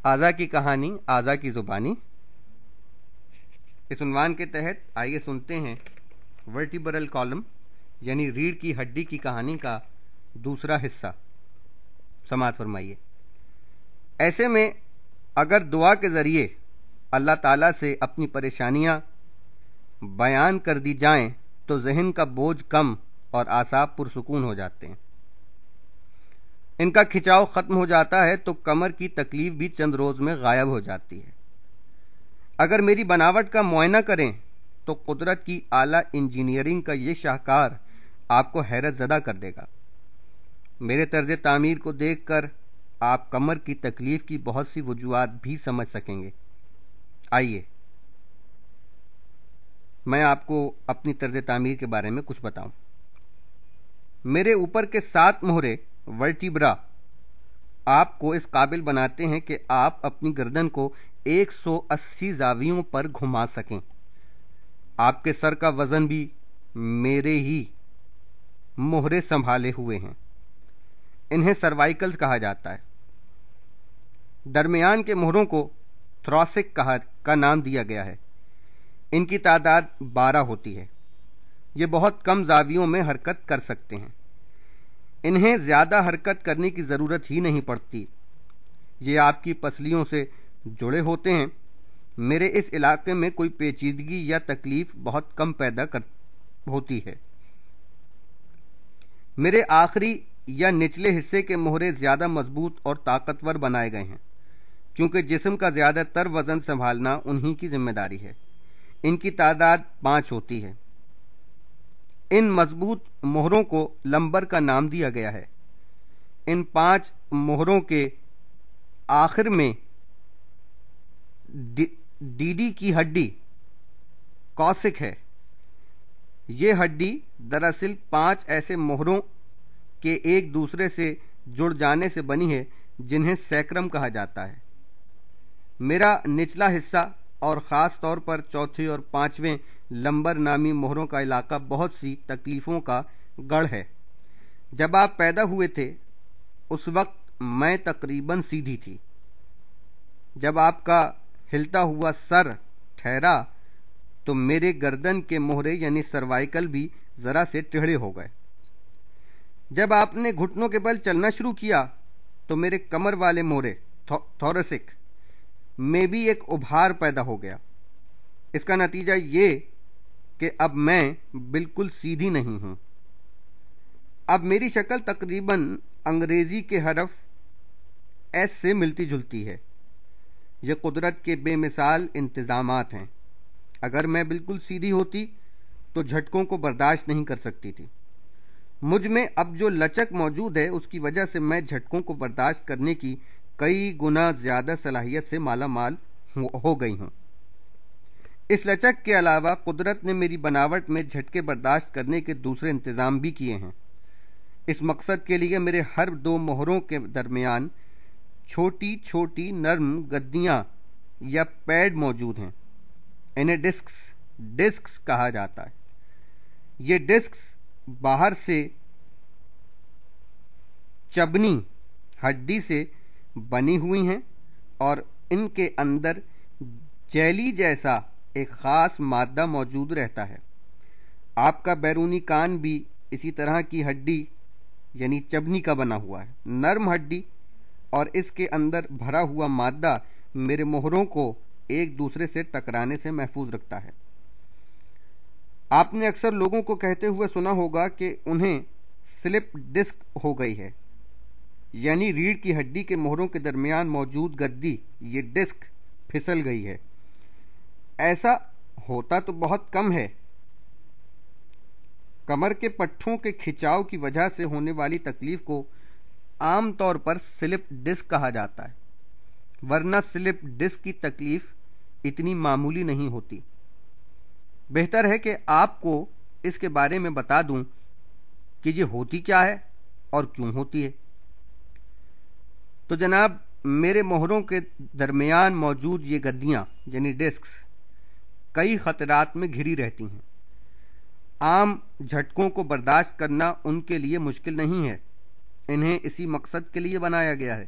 आज़ा की कहानी, आज़ा की ज़ुबानी। इस उन्वान के तहत आइए सुनते हैं वर्टिब्रल कॉलम यानी रीढ़ की हड्डी की कहानी का दूसरा हिस्सा। समाअत फरमाइए। ऐसे में अगर दुआ के ज़रिए अल्लाह ताला से अपनी परेशानियां बयान कर दी जाएं तो जहन का बोझ कम और आसाब पुरसुकून हो जाते हैं। इनका खिंचाव ख़त्म हो जाता है तो कमर की तकलीफ भी चंद रोज़ में गायब हो जाती है। अगर मेरी बनावट का मुआयना करें तो कुदरत की आला इंजीनियरिंग का ये शाहकार आपको हैरत ज़दा कर देगा। मेरे तर्ज तामीर को देखकर आप कमर की तकलीफ की बहुत सी वजूहात भी समझ सकेंगे। आइए मैं आपको अपनी तर्ज तामीर के बारे में कुछ बताऊं। मेरे ऊपर के 7 मोहरे वर्टिब्रा आपको इस काबिल बनाते हैं कि आप अपनी गर्दन को 180 जावियों पर घुमा सकें। आपके सर का वजन भी मेरे ही मोहरे संभाले हुए हैं। इन्हें सर्वाइकल्स कहा जाता है। दरमियान के मोहरों को थोरैसिक का नाम दिया गया है। इनकी तादाद 12 होती है। ये बहुत कम जावियों में हरकत कर सकते हैं। इन्हें ज़्यादा हरकत करने की ज़रूरत ही नहीं पड़ती। ये आपकी पसलियों से जुड़े होते हैं। मेरे इस इलाके में कोई पेचीदगी या तकलीफ बहुत कम पैदा होती है। मेरे आखिरी या निचले हिस्से के मोहरे ज़्यादा मजबूत और ताकतवर बनाए गए हैं क्योंकि जिस्म का ज़्यादातर वज़न संभालना उन्हीं की जिम्मेदारी है। इनकी तादाद 5 होती है। इन मजबूत मोहरों को लंबर का नाम दिया गया है। इन 5 मोहरों के आखिर में डीडी की हड्डी कॉसिक है। ये हड्डी दरअसल 5 ऐसे मोहरों के एक दूसरे से जुड़ जाने से बनी है जिन्हें सैक्रम कहा जाता है। मेरा निचला हिस्सा और ख़ास तौर पर चौथे और 5वें लंबर नामी मोहरों का इलाका बहुत सी तकलीफ़ों का गढ़ है। जब आप पैदा हुए थे उस वक्त मैं तकरीबन सीधी थी। जब आपका हिलता हुआ सर ठहरा तो मेरे गर्दन के मोहरे यानी सर्वाइकल भी ज़रा से टेढ़े हो गए। जब आपने घुटनों के बल चलना शुरू किया तो मेरे कमर वाले मोहरे थोरैसिक में भी एक उभार पैदा हो गया। इसका नतीजा ये कि अब मैं बिल्कुल सीधी नहीं हूं। अब मेरी शक्ल तकरीबन अंग्रेजी के हरफ एस से मिलती जुलती है। ये कुदरत के बेमिसाल इंतज़ामात हैं। अगर मैं बिल्कुल सीधी होती तो झटकों को बर्दाश्त नहीं कर सकती थी। मुझ में अब जो लचक मौजूद है उसकी वजह से मैं झटकों को बर्दाश्त करने की कई गुना ज़्यादा सलाहियत से माला माल हो गई हूँ। इस लचक के अलावा कुदरत ने मेरी बनावट में झटके बर्दाश्त करने के दूसरे इंतज़ाम भी किए हैं। इस मकसद के लिए मेरे हर 2 मोहरों के दरमियान छोटी छोटी नर्म गद्दियाँ या पैड मौजूद हैं। इन्हें डिस्क्स कहा जाता है। ये डिस्क्स बाहर से चबनी हड्डी से बनी हुई हैं और इनके अंदर जेली जैसा एक ख़ास मादा मौजूद रहता है। आपका बैरूनी कान भी इसी तरह की हड्डी यानी चबनी का बना हुआ है। नर्म हड्डी और इसके अंदर भरा हुआ मादा मेरे मोहरों को एक दूसरे से टकराने से महफूज रखता है। आपने अक्सर लोगों को कहते हुए सुना होगा कि उन्हें स्लिप डिस्क हो गई है, यानी रीढ़ की हड्डी के मोहरों के दरमियान मौजूद गद्दी ये डिस्क फिसल गई है। ऐसा होता तो बहुत कम है। कमर के पट्ठों के खिंचाव की वजह से होने वाली तकलीफ को आम तौर पर स्लिप डिस्क कहा जाता है, वरना स्लिप डिस्क की तकलीफ इतनी मामूली नहीं होती। बेहतर है कि आपको इसके बारे में बता दूं कि ये होती क्या है और क्यों होती है। तो जनाब, मेरे मोहरों के दरमियान मौजूद ये गद्दियाँ यानी डिस्क्स कई ख़तरात में घिरी रहती हैं। आम झटकों को बर्दाश्त करना उनके लिए मुश्किल नहीं है। इन्हें इसी मकसद के लिए बनाया गया है,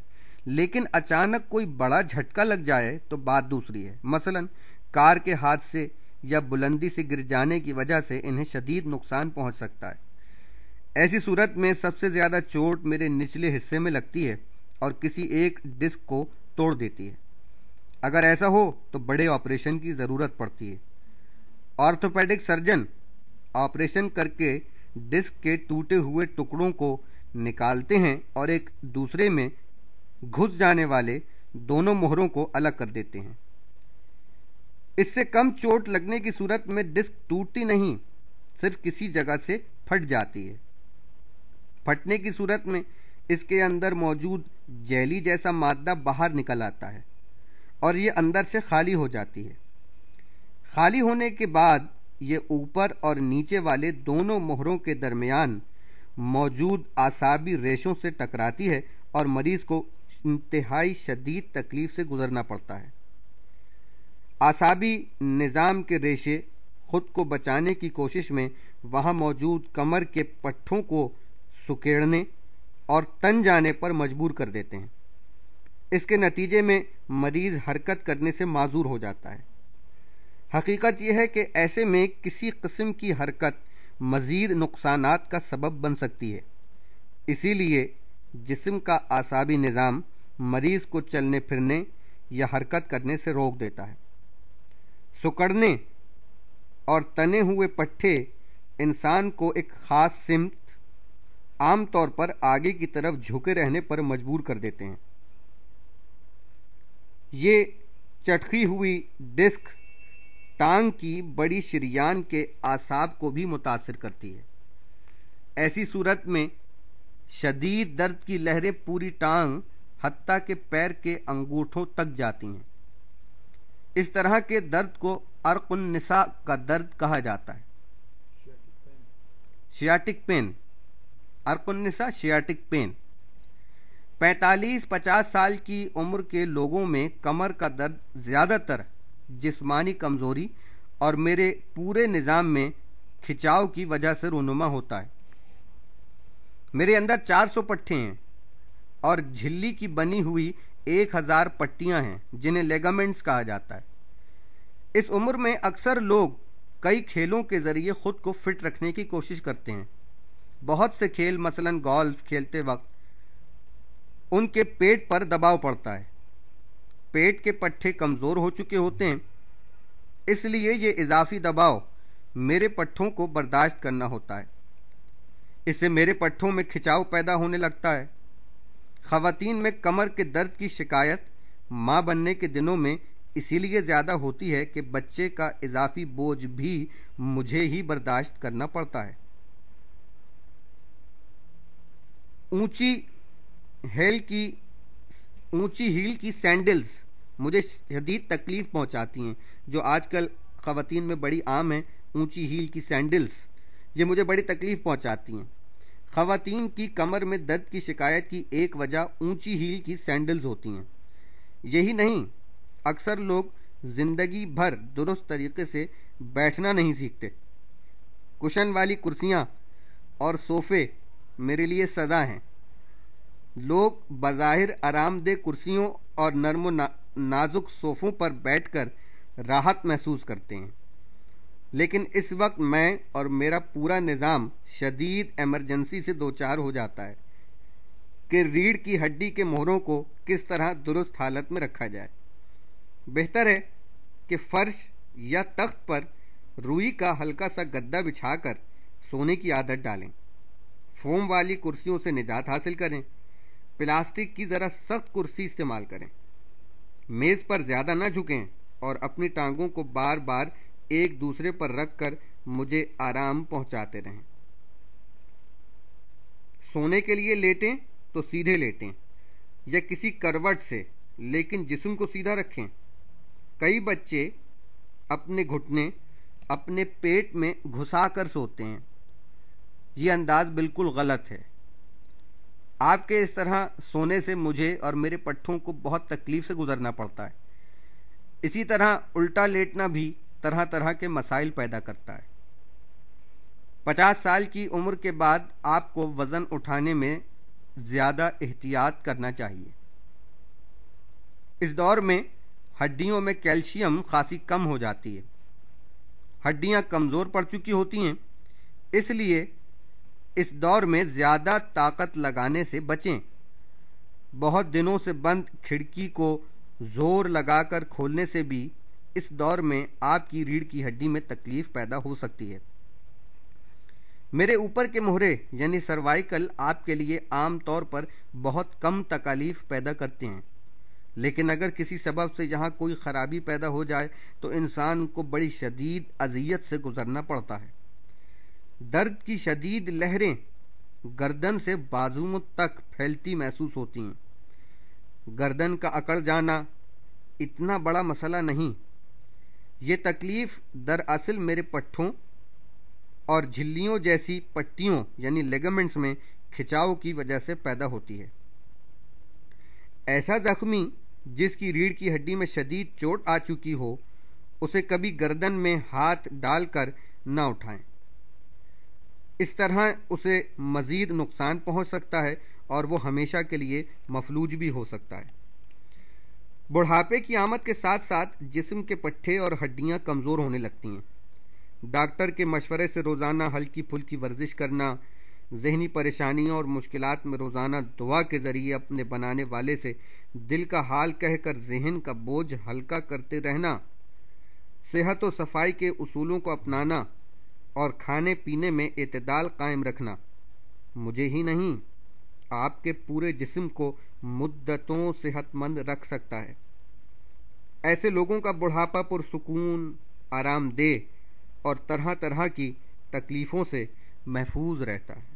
लेकिन अचानक कोई बड़ा झटका लग जाए तो बात दूसरी है। मसलन कार के हादसे या बुलंदी से गिर जाने की वजह से इन्हें शदीद नुकसान पहुंच सकता है। ऐसी सूरत में सबसे ज़्यादा चोट मेरे निचले हिस्से में लगती है और किसी एक डिस्क को तोड़ देती है। अगर ऐसा हो तो बड़े ऑपरेशन की ज़रूरत पड़ती है। ऑर्थोपेडिक सर्जन ऑपरेशन करके डिस्क के टूटे हुए टुकड़ों को निकालते हैं और एक दूसरे में घुस जाने वाले दोनों मोहरों को अलग कर देते हैं। इससे कम चोट लगने की सूरत में डिस्क टूटती नहीं, सिर्फ किसी जगह से फट जाती है। फटने की सूरत में इसके अंदर मौजूद जेली जैसा मादा बाहर निकल आता है और ये अंदर से खाली हो जाती है। खाली होने के बाद ये ऊपर और नीचे वाले दोनों मोहरों के दरमियान मौजूद आसाबी रेशों से टकराती है और मरीज को इंतहाई शदीद तकलीफ से गुजरना पड़ता है। आसाबी निज़ाम के रेशे खुद को बचाने की कोशिश में वहाँ मौजूद कमर के पट्ठों को सुकेड़ने और तन जाने पर मजबूर कर देते हैं। इसके नतीजे में मरीज हरकत करने से माजूर हो जाता है। हकीकत यह है कि ऐसे में किसी किस्म की हरकत मज़ीद नुकसानात का सबब बन सकती है। इसीलिए जिस्म का आसाबी निज़ाम मरीज को चलने फिरने या हरकत करने से रोक देता है। सुकड़ने और तने हुए पट्टे इंसान को एक ख़ास सिमत, आम तौर पर आगे की तरफ झुके रहने पर मजबूर कर देते हैं। ये चटकी हुई डिस्क टांग की बड़ी शरियान के आसाब को भी मुतासिर करती है। ऐसी सूरत में शदीद दर्द की लहरें पूरी टांग हत्ता के पैर के अंगूठों तक जाती हैं। इस तरह के दर्द को अर्कुन निसा का दर्द कहा जाता है। शियाटिक पेन, अर्कुन निसा शियाटिक पेन। 45-50 साल की उम्र के लोगों में कमर का दर्द ज़्यादातर जिस्मानी कमज़ोरी और मेरे पूरे निज़ाम में खिंचाव की वजह से रूनुमा होता है। मेरे अंदर 400 पट्टे हैं और झिल्ली की बनी हुई 1000 पट्टियां हैं जिन्हें लेगामेंट्स कहा जाता है। इस उम्र में अक्सर लोग कई खेलों के ज़रिए ख़ुद को फिट रखने की कोशिश करते हैं। बहुत से खेल मसलन गोल्फ खेलते वक्त उनके पेट पर दबाव पड़ता है। पेट के पट्टे कमज़ोर हो चुके होते हैं, इसलिए ये इजाफी दबाव मेरे पट्ठों को बर्दाश्त करना होता है। इससे मेरे पट्ठों में खिंचाव पैदा होने लगता है। ख़वातीन में कमर के दर्द की शिकायत माँ बनने के दिनों में इसीलिए ज़्यादा होती है कि बच्चे का इजाफी बोझ भी मुझे ही बर्दाश्त करना पड़ता है। ऊंची हील की सैंडल्स मुझे शदीद तकलीफ़ पहुंचाती हैं, जो आजकल ख़वातीन में बड़ी आम हैं। ऊंची हील की सैंडल्स ये मुझे बड़ी तकलीफ़ पहुंचाती हैं। ख़वातीन की कमर में दर्द की शिकायत की एक वजह ऊंची हील की सैंडल्स होती हैं। यही नहीं, अक्सर लोग ज़िंदगी भर दुरुस्त तरीके से बैठना नहीं सीखते। कुशन वाली कुर्सियाँ और सोफ़े मेरे लिए सज़ा हैं। लोग बज़ाहिर आरामदेह कुर्सियों और नरम नाजुक सोफ़ों पर बैठकर राहत महसूस करते हैं, लेकिन इस वक्त मैं और मेरा पूरा निज़ाम शदीद एमरजेंसी से दो चार हो जाता है कि रीढ़ की हड्डी के मोहरों को किस तरह दुरुस्त हालत में रखा जाए। बेहतर है कि फ़र्श या तख्त पर रुई का हल्का सा गद्दा बिछाकर सोने की आदत डालें। फोम वाली कुर्सियों से निजात हासिल करें। प्लास्टिक की ज़रा सख्त कुर्सी इस्तेमाल करें। मेज़ पर ज़्यादा ना झुकें और अपनी टांगों को बार बार एक दूसरे पर रख कर मुझे आराम पहुंचाते रहें। सोने के लिए लेटें तो सीधे लेटें या किसी करवट से, लेकिन जिस्म को सीधा रखें। कई बच्चे अपने घुटने अपने पेट में घुसा कर सोते हैं। ये अंदाज बिल्कुल गलत है। आपके इस तरह सोने से मुझे और मेरे पट्ठों को बहुत तकलीफ से गुजरना पड़ता है। इसी तरह उल्टा लेटना भी तरह तरह के मसाइल पैदा करता है। 50 साल की उम्र के बाद आपको वज़न उठाने में ज़्यादा एहतियात करना चाहिए। اس دور میں ہڈیوں میں کیلشیم خاصی کم ہو جاتی ہے، ہڈیاں کمزور پڑ چکی ہوتی ہیں، اس لیے اس دور میں زیادہ طاقت لگانے سے بچیں۔ بہت دنوں سے بند کھڑکی کو زور لگا کر کھولنے سے بھی اس دور میں آپ کی ریڑھ کی ہڈی میں تکلیف پیدا ہو سکتی ہے۔ میرے اوپر کے مہرے یعنی سروائیکل آپ کے لیے عام طور پر بہت کم تکالیف پیدا کرتے ہیں، لیکن اگر کسی سبب سے یہاں کوئی خرابی پیدا ہو جائے تو انسان کو بڑی شدید اذیت سے گزرنا پڑتا ہے۔ درد کی شدید لہریں گردن سے بازوؤں تک پھیلتی محسوس ہوتی ہیں۔ گردن کا اکڑ جانا اتنا بڑا مسئلہ نہیں، یہ تکلیف دراصل میرے پٹھوں اور جھلیوں جیسی پٹیوں یعنی لیگمنٹس میں کھچاؤ کی وجہ سے پیدا ہوتی ہے۔ ایسا زخمی جس کی ریڑھ کی ہڈی میں شدید چوٹ آ چکی ہو، اسے کبھی گردن میں ہاتھ ڈال کر نہ اٹھائیں، اس طرح اسے مزید نقصان پہنچ سکتا ہے اور وہ ہمیشہ کے لیے مفلوج بھی ہو سکتا ہے۔ بڑھاپے کی آمد کے ساتھ ساتھ جسم کے پٹھے اور ہڈیاں کمزور ہونے لگتی ہیں۔ ڈاکٹر کے مشورے سے روزانہ ہلکی پھلکی ورزش کرنا، ذہنی پریشانیوں اور مشکلات میں روزانہ دعا کے ذریعے اپنے بنانے والے سے دل کا حال کہہ کر ذہن کا بوجھ ہلکا کرتے رہنا، صحت و صفائی کے اصولوں کو اپنانا اور کھانے پینے میں اعتدال قائم رکھنا مجھے ہی نہیں آپ کے پورے جسم کو مدتوں صحت مند رکھ سکتا ہے۔ ایسے لوگوں کا بڑھاپا پرسکون، آرام دہ اور طرح طرح کی تکلیفوں سے محفوظ رہتا ہے۔